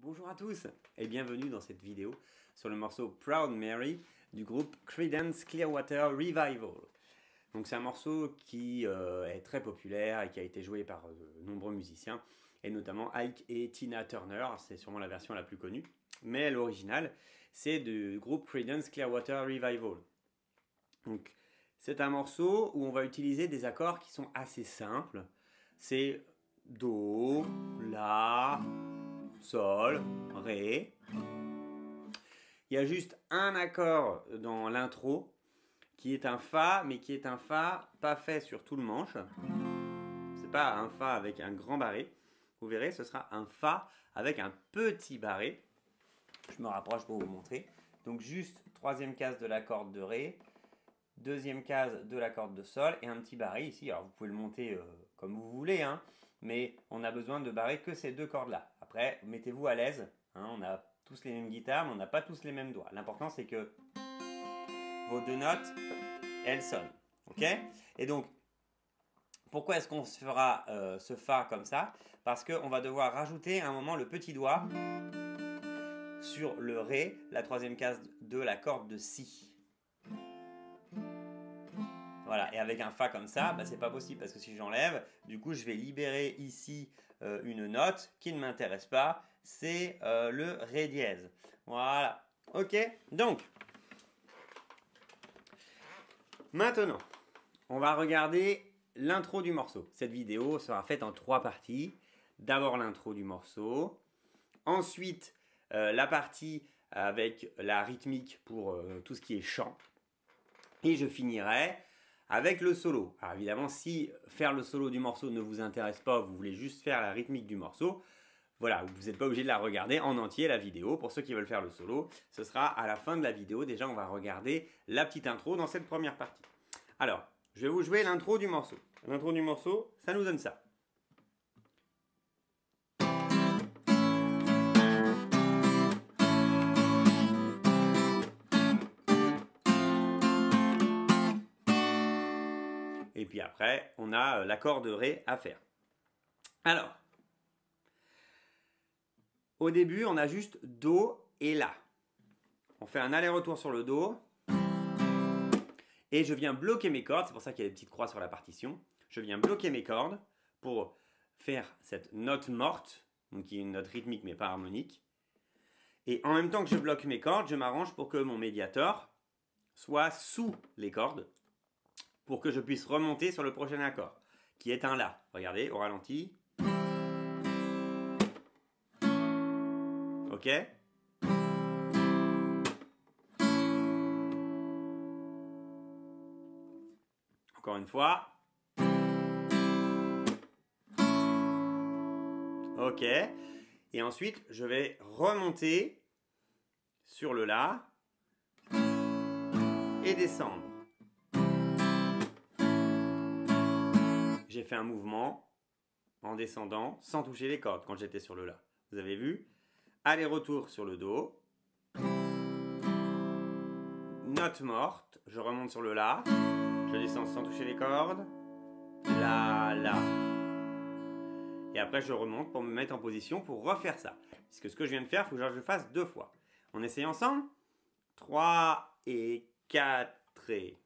Bonjour à tous et bienvenue dans cette vidéo sur le morceau Proud Mary du groupe Creedence Clearwater Revival. Donc c'est un morceau qui est très populaire et qui a été joué par de nombreux musiciens et notamment Ike et Tina Turner, c'est sûrement la version la plus connue, mais l'original c'est du groupe Creedence Clearwater Revival. Donc c'est un morceau où on va utiliser des accords qui sont assez simples, c'est Do, La, Sol, Ré. Il y a juste un accord dans l'intro qui est un Fa, mais qui est un Fa pas fait sur tout le manche. C'est pas un Fa avec un grand barré. Vous verrez, ce sera un Fa avec un petit barré. Je me rapproche pour vous montrer. Donc juste troisième case de la corde de Ré, deuxième case de la corde de Sol et un petit barré ici. Alors vous pouvez le monter comme vous voulez, hein, mais on a besoin de barrer que ces deux cordes-là. Après, mettez-vous à l'aise. Hein, on a tous les mêmes guitares, mais on n'a pas tous les mêmes doigts. L'important, c'est que vos deux notes, elles sonnent. Ok ? Et donc, pourquoi est-ce qu'on se fera ce Fa comme ça ? Parce qu'on va devoir rajouter à un moment le petit doigt sur le Ré, la troisième case de la corde de Si. Voilà, et avec un Fa comme ça, bah, c'est pas possible parce que si j'enlève, du coup je vais libérer ici une note qui ne m'intéresse pas, c'est le Ré dièse. Voilà, ok, donc maintenant on va regarder l'intro du morceau. Cette vidéo sera faite en 3 parties. D'abord l'intro du morceau, ensuite la partie avec la rythmique pour tout ce qui est chant, et je finirai avec le solo. Alors évidemment, si faire le solo du morceau ne vous intéresse pas, vous voulez juste faire la rythmique du morceau, voilà, vous n'êtes pas obligé de la regarder en entier, la vidéo. Pour ceux qui veulent faire le solo, ce sera à la fin de la vidéo. Déjà, on va regarder la petite intro dans cette première partie. Alors, je vais vous jouer l'intro du morceau. L'intro du morceau, ça nous donne ça. Et puis après, on a l'accord de Ré à faire. Alors, au début, on a juste Do et La. On fait un aller-retour sur le Do. Et je viens bloquer mes cordes. C'est pour ça qu'il y a des petites croix sur la partition. Je viens bloquer mes cordes pour faire cette note morte, donc qui est une note rythmique mais pas harmonique. Et en même temps que je bloque mes cordes, je m'arrange pour que mon médiator soit sous les cordes, pour que je puisse remonter sur le prochain accord, qui est un La. Regardez, au ralenti. Ok ? Encore une fois. Ok. Et ensuite, je vais remonter sur le La et descendre. J'ai fait un mouvement en descendant sans toucher les cordes quand j'étais sur le La. Vous avez vu ? Aller-retour sur le Do. Note morte. Je remonte sur le La. Je descends sans toucher les cordes. La, La. Et après, je remonte pour me mettre en position pour refaire ça. Parce que ce que je viens de faire, il faut que je le fasse 2 fois. On essaye ensemble ? 3 et 4 et...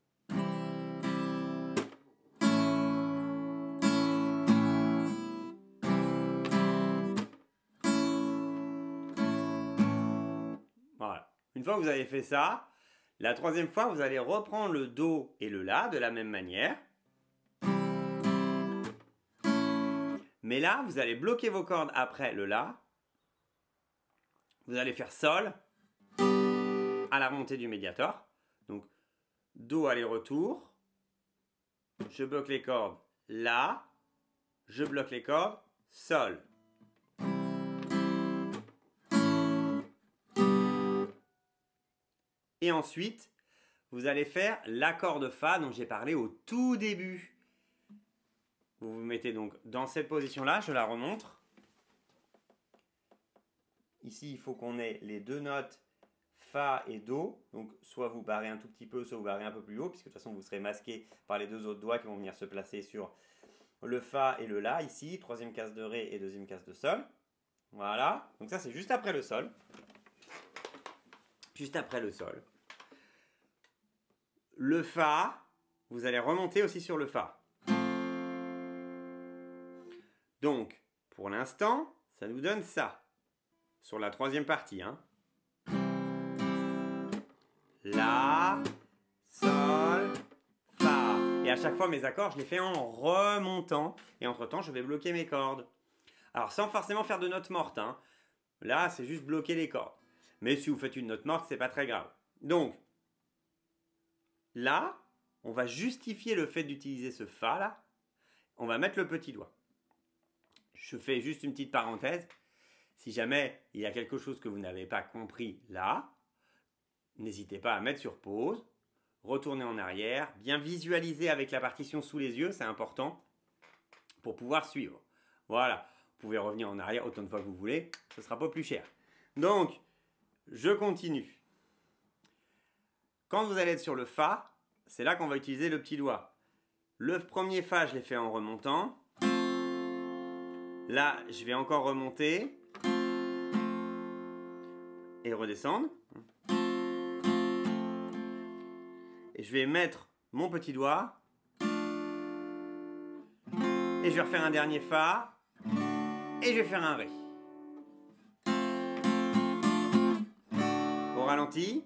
Voilà. Une fois que vous avez fait ça, la troisième fois, vous allez reprendre le Do et le La de la même manière. Mais là, vous allez bloquer vos cordes après le La. Vous allez faire Sol à la remontée du médiator. Donc, Do aller-retour. Je bloque les cordes La. Je bloque les cordes Sol. Et ensuite, vous allez faire l'accord de Fa dont j'ai parlé au tout début. Vous vous mettez donc dans cette position-là, je la remontre. Ici, il faut qu'on ait les deux notes Fa et Do. Donc, soit vous barrez un tout petit peu, soit vous barrez un peu plus haut, puisque de toute façon, vous serez masqué par les deux autres doigts qui vont venir se placer sur le Fa et le La, ici, troisième case de Ré et deuxième case de Sol. Voilà, donc ça c'est juste après le sol. Juste après le sol. Le Fa, vous allez remonter aussi sur le Fa. Donc, pour l'instant, ça nous donne ça. Sur la troisième partie. Hein. La, Sol, Fa. Et à chaque fois, mes accords, je les fais en remontant. Et entre-temps, je vais bloquer mes cordes. Alors, sans forcément faire de notes mortes. Hein. Là, c'est juste bloquer les cordes. Mais si vous faites une note morte, c'est pas très grave. Donc, là, on va justifier le fait d'utiliser ce Fa, là. On va mettre le petit doigt. Je fais juste une petite parenthèse. Si jamais il y a quelque chose que vous n'avez pas compris là, n'hésitez pas à mettre sur pause, retourner en arrière, bien visualiser avec la partition sous les yeux, c'est important pour pouvoir suivre. Voilà, vous pouvez revenir en arrière autant de fois que vous voulez, ce ne sera pas plus cher. Donc, je continue. Quand vous allez être sur le Fa, c'est là qu'on va utiliser le petit doigt. Le premier Fa, je l'ai fait en remontant. Là, je vais encore remonter et redescendre. Et je vais mettre mon petit doigt. Et je vais refaire un dernier Fa. Et je vais faire un Ré. Au ralenti.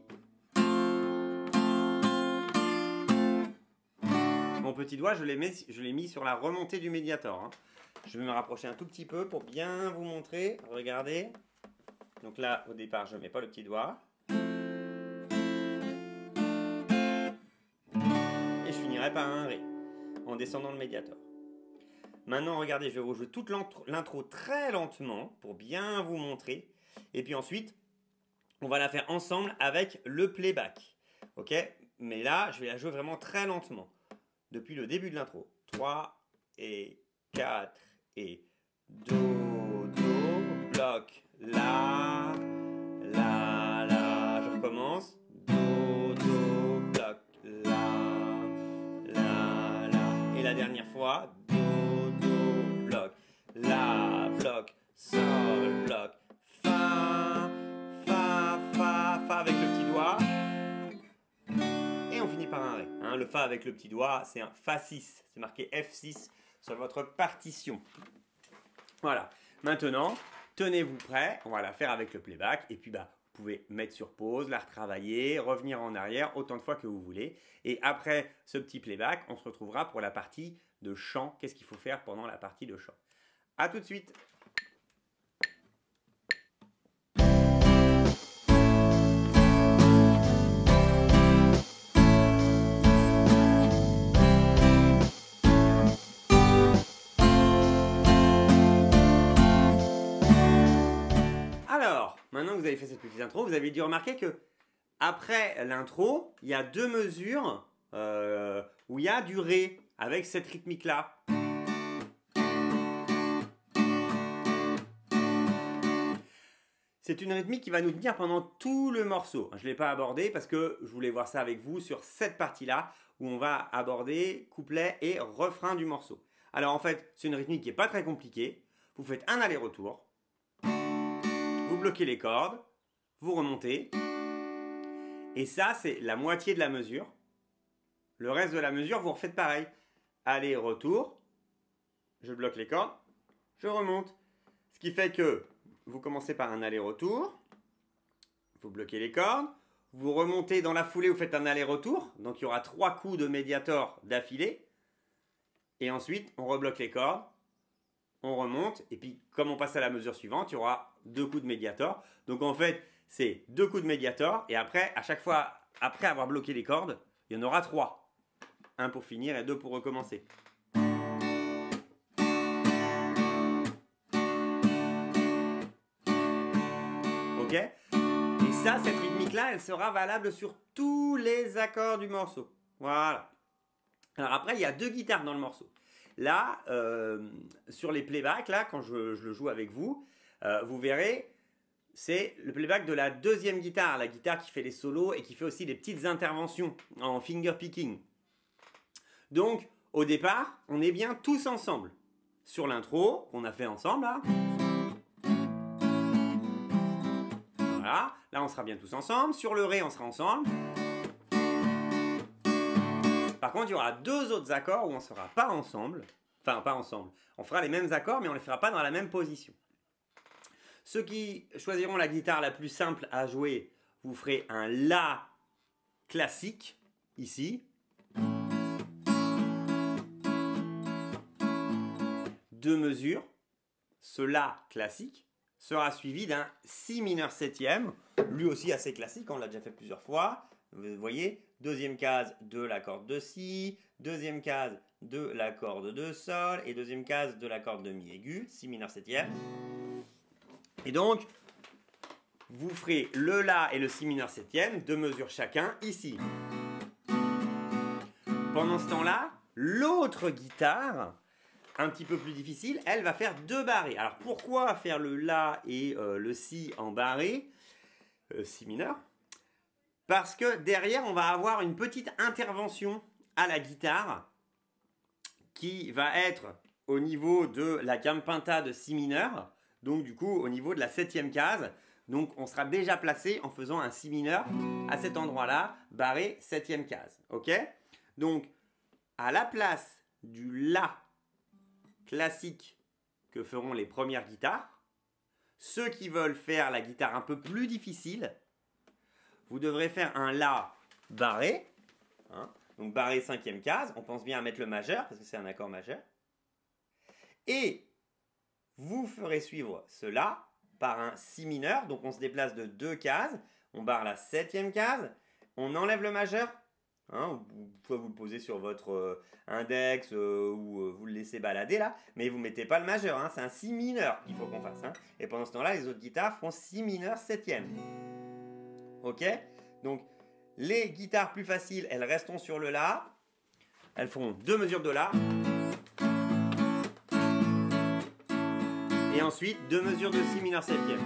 Mon petit doigt, je l'ai mis sur la remontée du médiator. Hein. Je vais me rapprocher un tout petit peu pour bien vous montrer. Regardez. Donc là, au départ, je ne mets pas le petit doigt. Et je finirai par un Ré en descendant le médiator. Maintenant, regardez, je vais rejouer toute l'intro très lentement pour bien vous montrer. Et puis ensuite, on va la faire ensemble avec le playback. Ok? Mais là, je vais la jouer vraiment très lentement. Depuis le début de l'intro. 3 et 4 et Do, Do, bloc, La, La, La. Je recommence. Do, Do, bloc, La, La, La. Et la dernière fois. Do, Do, bloc, La, bloc, Sol, bloc, Fa, Fa, Fa, Fa avec le petit doigt. Et on finit par un Ré. Hein, le Fa avec le petit doigt, c'est un Fa6. C'est marqué F6 sur votre partition. Voilà. Maintenant, tenez-vous prêts. On va la faire avec le playback. Et puis, vous pouvez mettre sur pause, la retravailler, revenir en arrière autant de fois que vous voulez. Et après ce petit playback, on se retrouvera pour la partie de chant. Qu'est-ce qu'il faut faire pendant la partie de chant? A tout de suite. Alors, maintenant que vous avez fait cette petite intro, vous avez dû remarquer que après l'intro, il y a deux mesures où il y a du Ré avec cette rythmique-là. C'est une rythmique qui va nous tenir pendant tout le morceau. Je ne l'ai pas abordé parce que je voulais voir ça avec vous sur cette partie-là où on va aborder couplet et refrain du morceau. Alors en fait, c'est une rythmique qui n'est pas très compliquée. Vous faites un aller-retour. Vous bloquez les cordes, vous remontez. Et ça, c'est la moitié de la mesure. Le reste de la mesure, vous refaites pareil. Aller-retour. Je bloque les cordes. Je remonte. Ce qui fait que vous commencez par un aller-retour. Vous bloquez les cordes. Vous remontez dans la foulée, vous faites un aller-retour. Donc il y aura 3 coups de médiator d'affilée. Et ensuite, on rebloque les cordes. On remonte, et puis comme on passe à la mesure suivante, il y aura 2 coups de médiator. Donc en fait, c'est 2 coups de médiator, et après, à chaque fois, après avoir bloqué les cordes, il y en aura 3. 1 pour finir et 2 pour recommencer. Ok? Et ça, cette rythmique-là, elle sera valable sur tous les accords du morceau. Voilà. Alors après, il y a 2 guitares dans le morceau. Là, sur les playbacks, là, quand je le joue avec vous, vous verrez, c'est le playback de la deuxième guitare, la guitare qui fait les solos et qui fait aussi des petites interventions en finger picking. Donc, au départ, on est bien tous ensemble. Sur l'intro, qu'on a fait ensemble, là. Voilà, là on sera bien tous ensemble. Sur le Ré, on sera ensemble. Par contre, il y aura deux autres accords où on ne sera pas ensemble. Enfin, pas ensemble. On fera les mêmes accords, mais on ne les fera pas dans la même position. Ceux qui choisiront la guitare la plus simple à jouer, vous ferez un La classique, ici. Deux mesures. Ce La classique sera suivi d'un Si mineur septième, lui aussi assez classique, on l'a déjà fait plusieurs fois. Vous voyez, deuxième case de la corde de Si, deuxième case de la corde de Sol et deuxième case de la corde de Mi aigu, Si mineur septième. Et donc, vous ferez le La et le Si mineur septième, deux mesures chacun, ici. Pendant ce temps-là, l'autre guitare, un petit peu plus difficile, elle va faire deux barrés. Alors pourquoi faire le La et le Si en barré, Si mineur? Parce que derrière, on va avoir une petite intervention à la guitare qui va être au niveau de la gamme penta de Si mineur, donc du coup au niveau de la septième case. Donc on sera déjà placé en faisant un Si mineur à cet endroit-là, barré septième case. Ok? Donc à la place du La classique que feront les premières guitares, ceux qui veulent faire la guitare un peu plus difficile, vous devrez faire un La barré, hein, donc barré cinquième case, on pense bien à mettre le majeur parce que c'est un accord majeur, et vous ferez suivre cela par un Si mineur, donc on se déplace de deux cases, on barre la septième case, on enlève le majeur, hein, vous pouvez vous le poser sur votre index ou vous le laissez balader là, mais vous ne mettez pas le majeur, hein, c'est un Si mineur qu'il faut qu'on fasse. Hein, et pendant ce temps-là, les autres guitares feront Si mineur septième. Ok? Donc, les guitares plus faciles, elles resteront sur le La. Elles feront deux mesures de La. Et ensuite, deux mesures de Si mineur septième.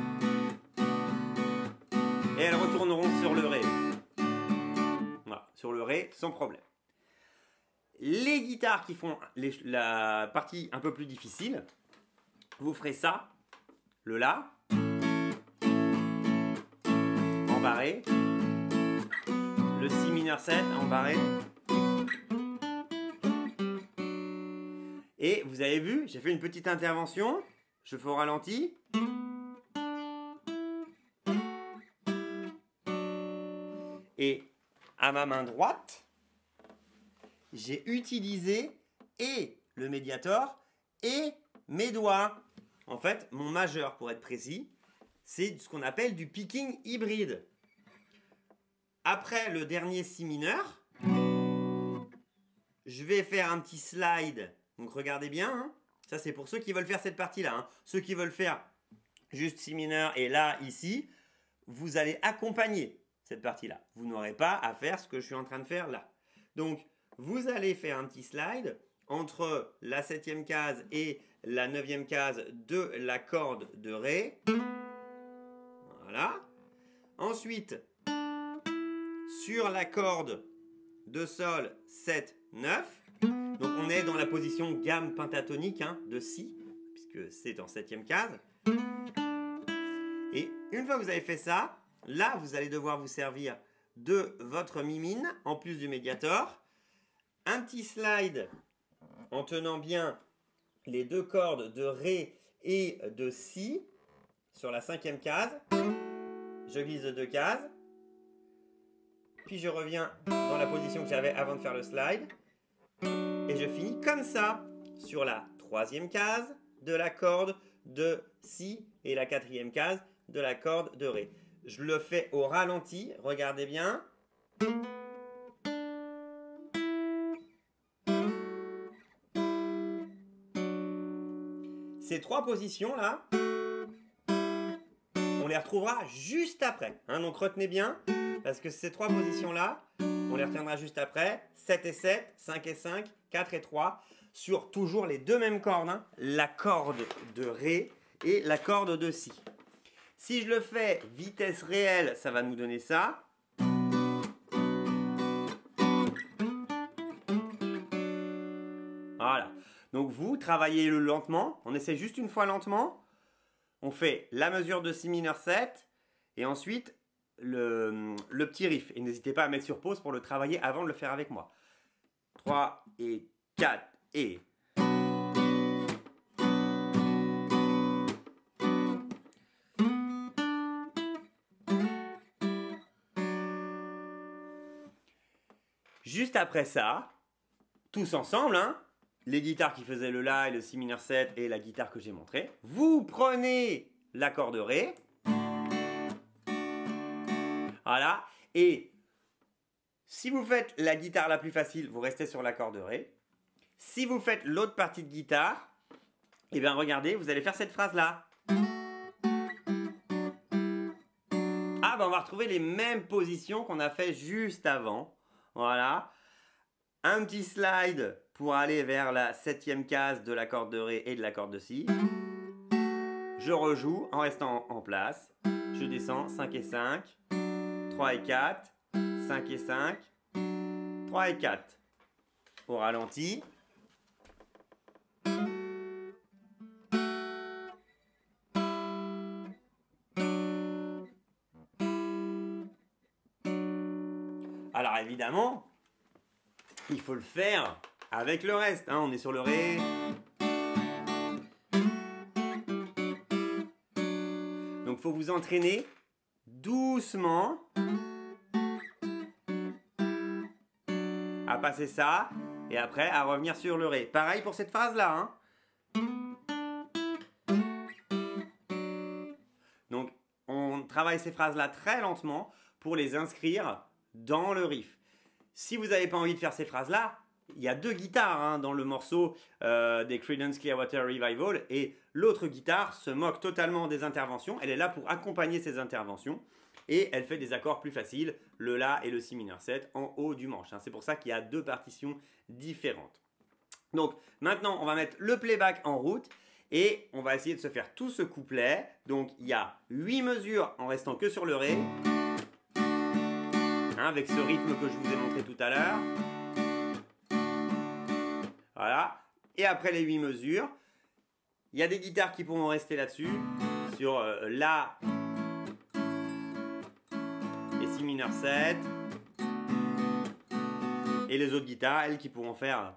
Et elles retourneront sur le Ré. Voilà, sur le Ré, sans problème. Les guitares qui font la partie un peu plus difficile, vous ferez ça, le La, en barré, le Si mineur 7 en barré, et vous avez vu, j'ai fait une petite intervention, je fais au ralenti, et à ma main droite, j'ai utilisé et le médiator et mes doigts. En fait, mon majeur, pour être précis, c'est ce qu'on appelle du picking hybride. Après le dernier Si mineur, je vais faire un petit slide. Donc regardez bien, hein. Ça c'est pour ceux qui veulent faire cette partie-là. Hein. Ceux qui veulent faire juste Si mineur et là, ici, vous allez accompagner cette partie-là. Vous n'aurez pas à faire ce que je suis en train de faire là. Donc, vous allez faire un petit slide entre la septième case et la neuvième case de la corde de Ré. Voilà. Ensuite, sur la corde de Sol 7, 9. Donc on est dans la position gamme pentatonique hein, de Si, puisque c'est en septième case. Et une fois que vous avez fait ça, là vous allez devoir vous servir de votre mimine en plus du médiator. Un petit slide en tenant bien les deux cordes de Ré et de Si sur la cinquième case. Je glisse de deux cases. Puis je reviens dans la position que j'avais avant de faire le slide. Et je finis comme ça sur la troisième case de la corde de Si et la quatrième case de la corde de Ré. Je le fais au ralenti, regardez bien. Ces trois positions-là, on les retrouvera juste après. Hein, donc retenez bien, parce que ces trois positions-là, on les retiendra juste après. 7 et 7, 5 et 5, 4 et 3, sur toujours les deux mêmes cordes. Hein, la corde de Ré et la corde de Si. Si je le fais vitesse réelle, ça va nous donner ça. Voilà. Donc vous travaillez-le lentement. On essaie juste une fois lentement. On fait la mesure de Si mineur 7 et ensuite le petit riff. Et n'hésitez pas à mettre sur pause pour le travailler avant de le faire avec moi. 3 et 4 et... Juste après ça, tous ensemble, hein, les guitares qui faisaient le La et le Si mineur 7 et la guitare que j'ai montrée, vous prenez l'accord de Ré. Voilà. Et si vous faites la guitare la plus facile, vous restez sur l'accord de Ré. Si vous faites l'autre partie de guitare, eh bien regardez, vous allez faire cette phrase-là. Ah, ben on va retrouver les mêmes positions qu'on a fait juste avant. Voilà. Un petit slide pour aller vers la 7e case de l'accord de Ré et de l'accord de Si. Je rejoue en restant en place. Je descends 5 et 5, 3 et 4, 5 et 5, 3 et 4. Au ralenti. Alors évidemment, il faut le faire avec le reste. Hein. On est sur le Ré. Donc il faut vous entraîner doucement à passer ça et après à revenir sur le Ré. Pareil pour cette phrase-là. Hein. Donc on travaille ces phrases-là très lentement pour les inscrire dans le riff. Si vous n'avez pas envie de faire ces phrases-là, il y a deux guitares hein, dans le morceau des Creedence Clearwater Revival et l'autre guitare se moque totalement des interventions. Elle est là pour accompagner ces interventions et elle fait des accords plus faciles, le La et le Si mineur 7 en haut du manche. Hein. C'est pour ça qu'il y a deux partitions différentes. Donc maintenant, on va mettre le playback en route et on va essayer de se faire tout ce couplet. Donc il y a 8 mesures en restant que sur le Ré. Avec ce rythme que je vous ai montré tout à l'heure. Voilà. Et après les 8 mesures, il y a des guitares qui pourront rester là-dessus, sur La et Si mineur 7. Et les autres guitares, elles qui pourront faire...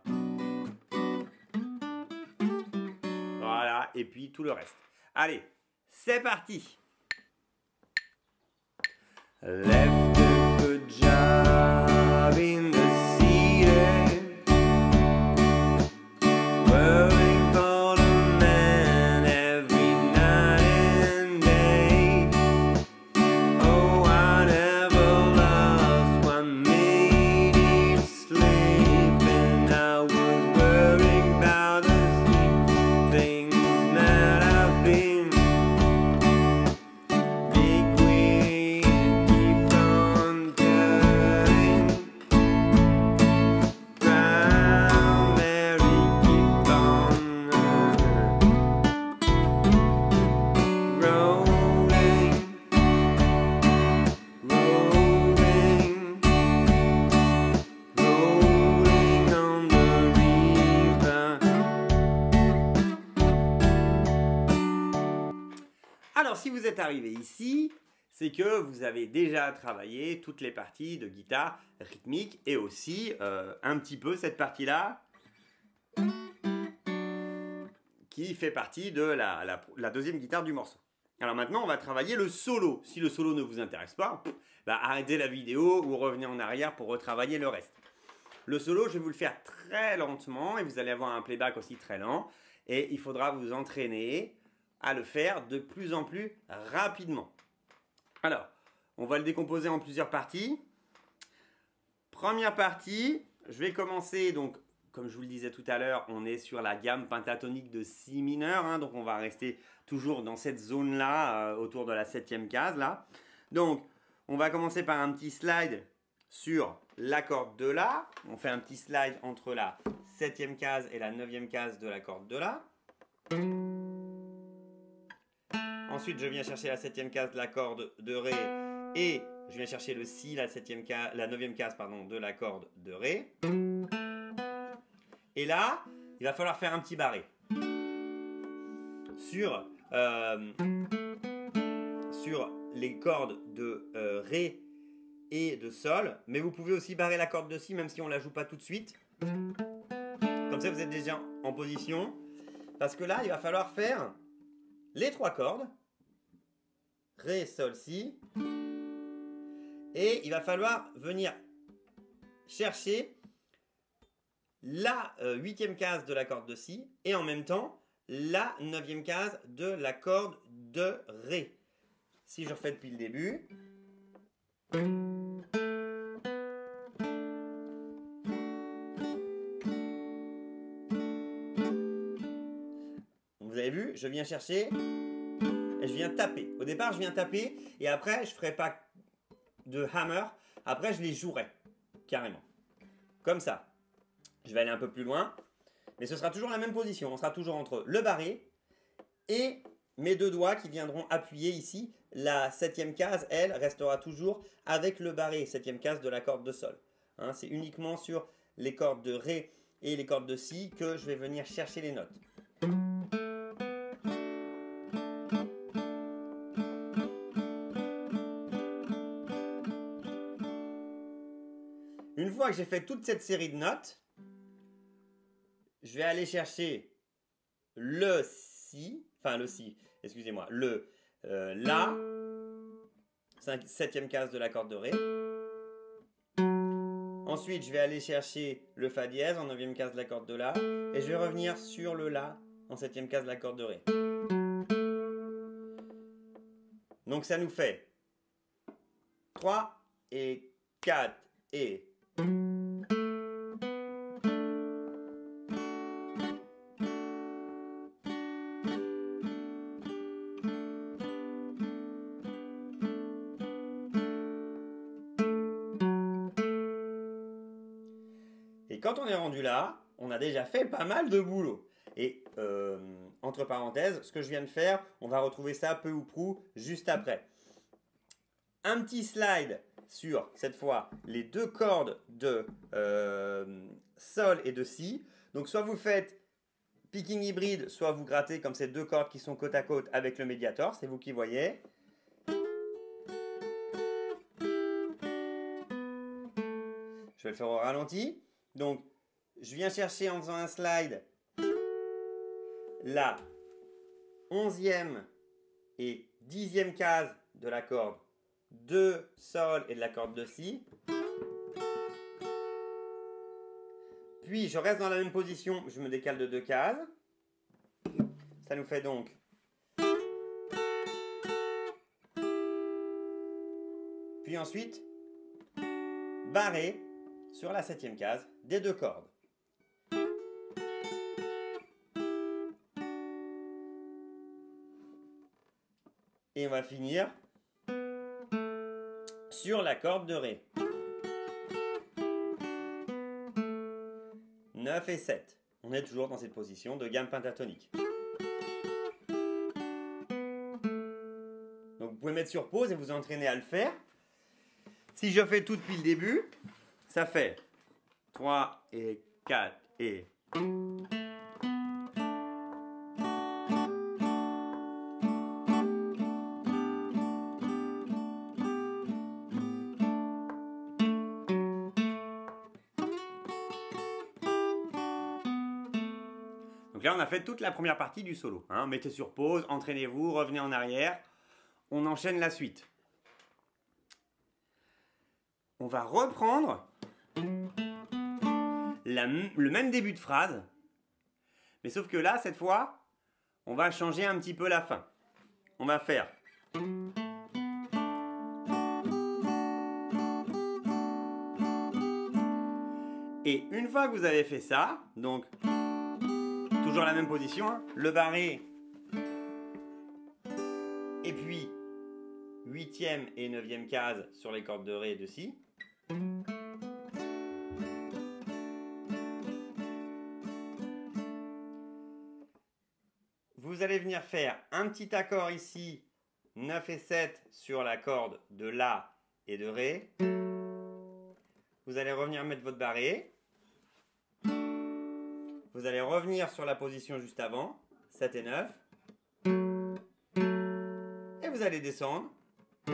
Voilà. Et puis tout le reste. Allez, c'est parti. Left a good job in the city, working for the man every night and day. Oh, I never lost one minute sleep, and I was worrying about the things that I've been. Big wheel keep on turning, Proud Mary keep on rolling, rolling, rolling on the river. Alors, si vous êtes arrivé ici, c'est que vous avez déjà travaillé toutes les parties de guitare rythmique et aussi un petit peu cette partie-là qui fait partie de la deuxième guitare du morceau. Alors maintenant, on va travailler le solo. Si le solo ne vous intéresse pas, bah, arrêtez la vidéo ou revenez en arrière pour retravailler le reste. Le solo, je vais vous le faire très lentement et vous allez avoir un playback aussi très lent. Et il faudra vous entraîner à le faire de plus en plus rapidement. Alors, on va le décomposer en plusieurs parties. Première partie, je vais commencer, donc, comme je vous le disais tout à l'heure, on est sur la gamme pentatonique de Si mineur, hein, donc on va rester toujours dans cette zone-là, autour de la 7e case, là. Donc, on va commencer par un petit slide sur l'accord de La. On fait un petit slide entre la 7e case et la 9e case de l'accord de La. Ensuite, je viens chercher la 7e case de l'accord de Ré et je viens chercher le Si, la 9e case pardon, de l'accord de Ré. Et là, il va falloir faire un petit barré sur les cordes de Ré et de Sol, mais vous pouvez aussi barrer la corde de Si, même si on ne la joue pas tout de suite. Comme ça, vous êtes déjà en position. Parce que là, il va falloir faire les 3 cordes. Ré, Sol, Si. Et il va falloir venir chercher la 8e case de la corde de Si et en même temps la 9e case de la corde de Ré. Si je refais depuis le début. Vous avez vu, je viens chercher et je viens taper. Au départ, je viens taper et après, je ne ferai pas de hammer. Après, je les jouerai carrément. Comme ça. Je vais aller un peu plus loin. Mais ce sera toujours la même position. On sera toujours entre le barré et mes 2 doigts qui viendront appuyer ici. La 7e case, elle, restera toujours avec le barré, 7e case de la corde de Sol. Hein, c'est uniquement sur les cordes de Ré et les cordes de Si que je vais venir chercher les notes. Une fois que j'ai fait toute cette série de notes, je vais aller chercher le Si, enfin le Si, excusez-moi, le La, 7e case de la corde de Ré. Ensuite, je vais aller chercher le Fa dièse en 9e case de la corde de La. Et je vais revenir sur le La en 7e case de la corde de Ré. Donc ça nous fait 3 et 4 et... Et quand on est rendu là, on a déjà fait pas mal de boulot. Et entre parenthèses, ce que je viens de faire, on va retrouver ça peu ou prou juste après. Un petit slide sur, cette fois, les 2 cordes de Sol et de Si. Donc soit vous faites picking hybride, soit vous grattez comme ces 2 cordes qui sont côte à côte avec le médiator, c'est vous qui voyez. Je vais le faire au ralenti. Donc, je viens chercher en faisant un slide la 11e et 10e case de la corde de Sol et de la corde de Si. Puis, je reste dans la même position, je me décale de 2 cases. Ça nous fait donc puis ensuite barrer sur la 7e case des 2 cordes. Et on va finir sur la corde de Ré. 9 et 7. On est toujours dans cette position de gamme pentatonique. Donc vous pouvez mettre sur pause et vous entraîner à le faire. Si je fais tout depuis le début, ça fait 3 et 4 et... Donc là, on a fait toute la première partie du solo. Hein. Mettez sur pause, entraînez-vous, revenez en arrière. On enchaîne la suite. On va reprendre le même début de phrase. Mais sauf que là, cette fois, on va changer un petit peu la fin. On va faire... Et une fois que vous avez fait ça, donc... toujours la même position, hein, le barré, et puis 8e et 9e case sur les cordes de Ré et de Si. Vous allez venir faire un petit accord ici, 9 et 7 sur la corde de La et de Ré. Vous allez revenir mettre votre barré. Vous allez revenir sur la position juste avant, 7 et 9. Et vous allez descendre.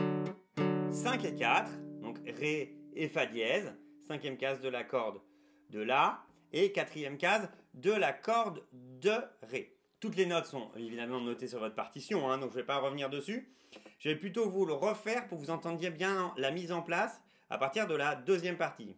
5 et 4, donc Ré et Fa dièse, cinquième case de la corde de La, et quatrième case de la corde de Ré. Toutes les notes sont évidemment notées sur votre partition, hein, donc je ne vais pas revenir dessus. Je vais plutôt vous le refaire pour que vous entendiez bien la mise en place à partir de la deuxième partie.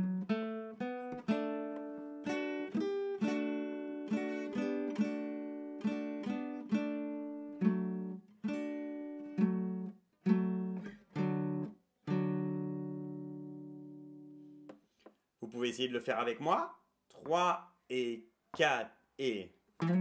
Vous pouvez essayer de le faire avec moi. 3 et 4 et...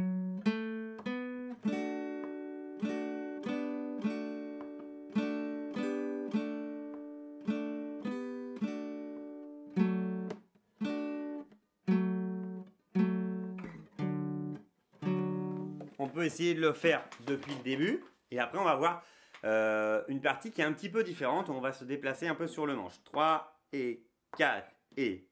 On peut essayer de le faire depuis le début. Et après, on va voir une partie qui est un petit peu différente. On va se déplacer un peu sur le manche. 3 et 4 et...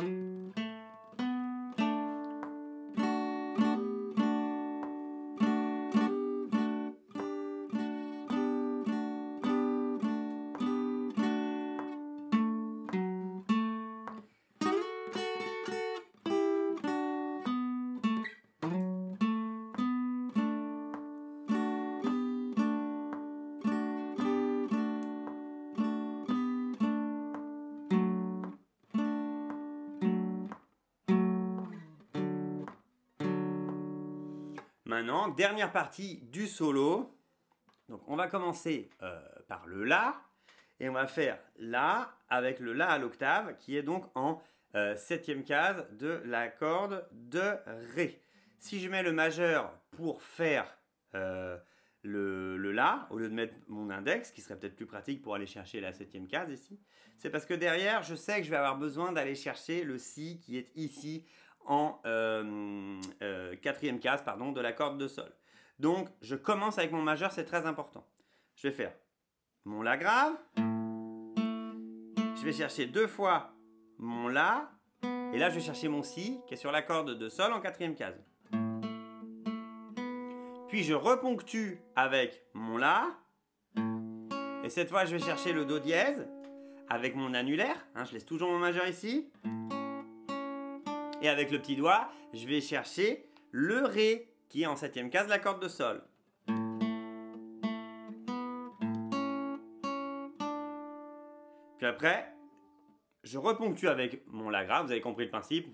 Maintenant, dernière partie du solo. Donc, on va commencer par le La. Et on va faire La avec le La à l'octave, qui est donc en septième case de la corde de Ré. Si je mets le majeur pour faire le La, au lieu de mettre mon index, qui serait peut-être plus pratique pour aller chercher la septième case ici, c'est parce que derrière, je sais que je vais avoir besoin d'aller chercher le Si qui est ici en quatrième case de la corde de Sol. Donc, je commence avec mon majeur, c'est très important. Je vais faire mon La grave. Je vais chercher deux fois mon La. Et là, je vais chercher mon Si, qui est sur la corde de Sol en quatrième case. Puis, je reponctue avec mon La. Et cette fois, je vais chercher le Do dièse avec mon annulaire. Je laisse toujours mon majeur ici. Et avec le petit doigt, je vais chercher le Ré, qui est en septième case de la corde de Sol. Puis après, je reponctue avec mon La grave, vous avez compris le principe.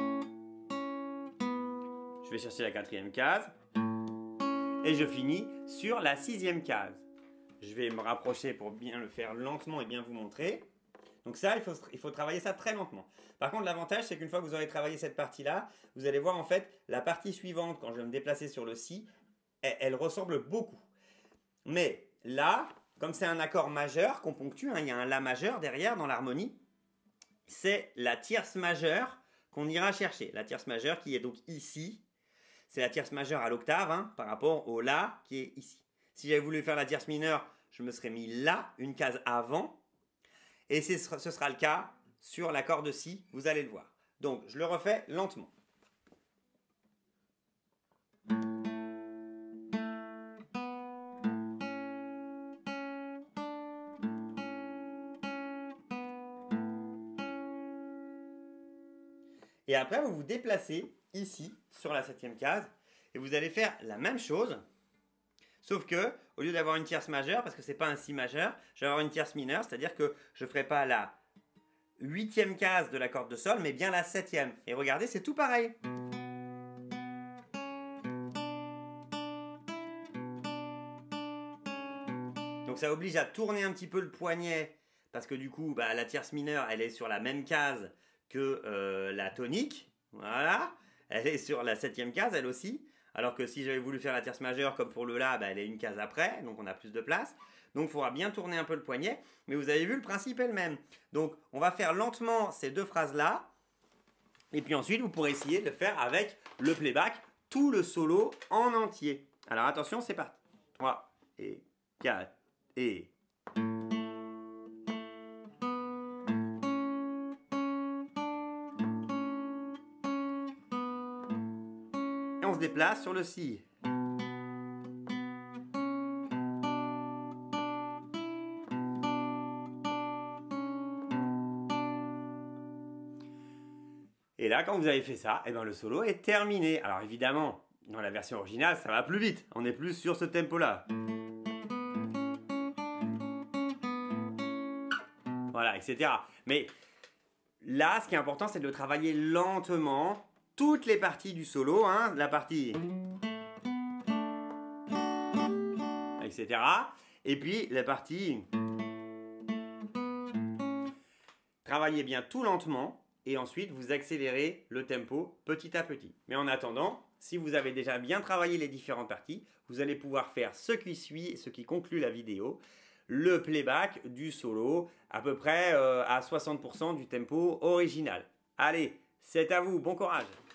Je vais chercher la quatrième case. Et je finis sur la sixième case. Je vais me rapprocher pour bien le faire lentement et bien vous montrer. Donc ça, il faut travailler ça très lentement. Par contre, l'avantage, c'est qu'une fois que vous aurez travaillé cette partie-là, vous allez voir en fait la partie suivante, quand je vais me déplacer sur le Si, elle ressemble beaucoup. Mais là, comme c'est un accord majeur qu'on ponctue, il y a un La majeur derrière dans l'harmonie, c'est la tierce majeure qu'on ira chercher. La tierce majeure qui est donc ici, c'est la tierce majeure à l'octave par rapport au La qui est ici. Si j'avais voulu faire la tierce mineure, je me serais mis là, une case avant. Et ce sera le cas sur l'accord de Si, vous allez le voir. Donc, je le refais lentement. Et après, vous vous déplacez ici, sur la septième case, et vous allez faire la même chose, sauf que, au lieu d'avoir une tierce majeure, parce que ce n'est pas un Si majeur, je vais avoir une tierce mineure, c'est-à-dire que je ne ferai pas la huitième case de la corde de Sol, mais bien la septième. Et regardez, c'est tout pareil. Donc ça oblige à tourner un petit peu le poignet, parce que du coup, la tierce mineure, elle est sur la même case que la tonique. Voilà. Elle est sur la septième case, elle aussi. Alors que si j'avais voulu faire la tierce majeure, comme pour le La, elle est une case après, donc on a plus de place. Donc il faudra bien tourner un peu le poignet, mais vous avez vu, le principe est le même. Donc on va faire lentement ces deux phrases-là, et puis ensuite vous pourrez essayer de le faire avec le playback, tout le solo en entier. Alors attention, c'est parti. 3 et 4 et... Et on se déplace sur le Si. Et là, quand vous avez fait ça, eh ben, le solo est terminé. Alors évidemment, dans la version originale, ça va plus vite. On est plus sur ce tempo-là. Voilà, etc. Mais là, ce qui est important, c'est de le travailler lentement. Toutes les parties du solo, hein, la partie... etc. Et puis, la partie... Travaillez bien tout lentement. Et ensuite, vous accélérez le tempo petit à petit. Mais en attendant, si vous avez déjà bien travaillé les différentes parties, vous allez pouvoir faire ce qui suit, ce qui conclut la vidéo, le playback du solo, à peu près à 60% du tempo original. Allez, c'est à vous, bon courage!